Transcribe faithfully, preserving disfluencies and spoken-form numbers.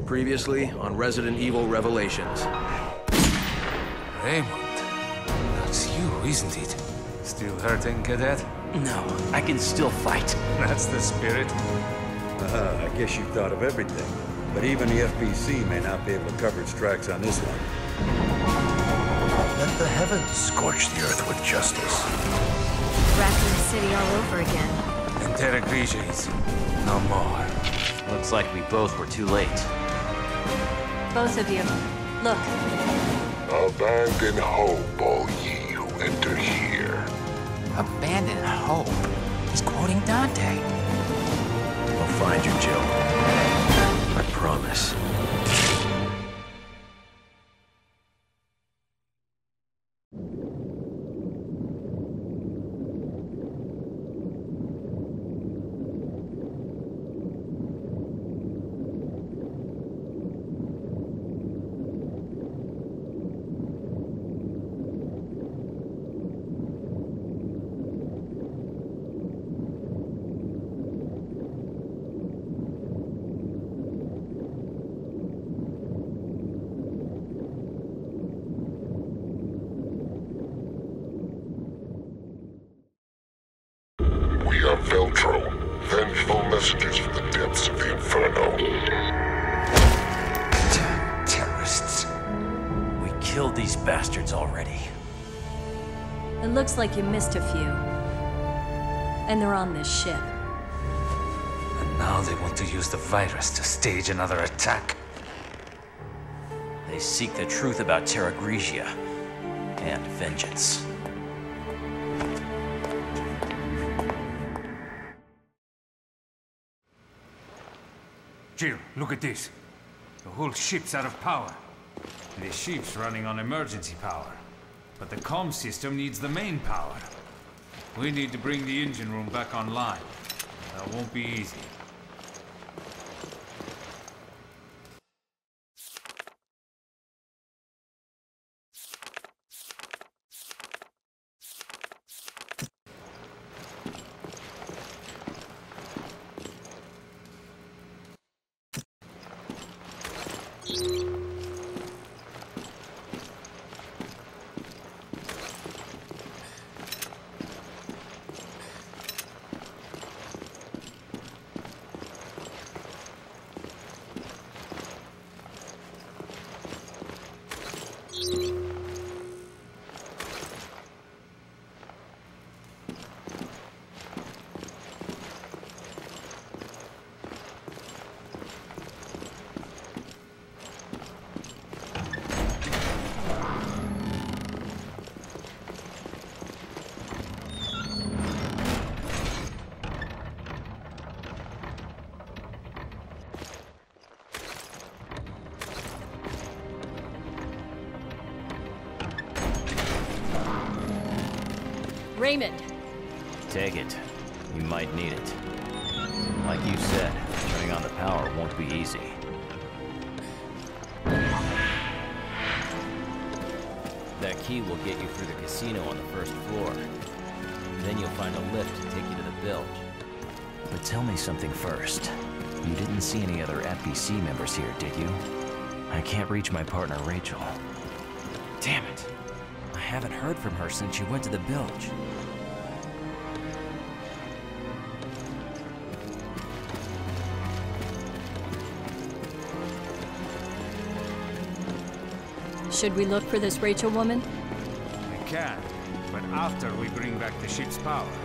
Previously on Resident Evil Revelations. Raymond, that's you, isn't it? Still hurting, cadet? No, I can still fight. That's the spirit. Uh, I guess you've thought of everything. But even the F B C may not be able to cover its tracks on this one. Let the heavens scorch the earth with justice. Raccoon City all over again. And Terra Grigia's no more. Looks like we both were too late. Both of you. Look. Abandon hope, all ye who enter here. Abandon hope? He's quoting Dante. I'll find you, Jill. I promise. We are Veltro, vengeful messengers from the depths of the Inferno. Terrorists. We killed these bastards already. It looks like you missed a few. And they're on this ship. And now they want to use the virus to stage another attack. They seek the truth about Terra Grigia and vengeance. Jill, look at this. The whole ship's out of power. The ship's running on emergency power. But the comm system needs the main power. We need to bring the engine room back online. That won't be easy. Raymond. Take it. You might need it. Like you said, turning on the power won't be easy. That key will get you through the casino on the first floor. Then you'll find a lift to take you to the bilge. But tell me something first. You didn't see any other F B C members here, did you? I can't reach my partner, Rachel. Damn it. I haven't heard from her since she went to the bilge. Should we look for this Rachel woman? We can, but after we bring back the ship's power.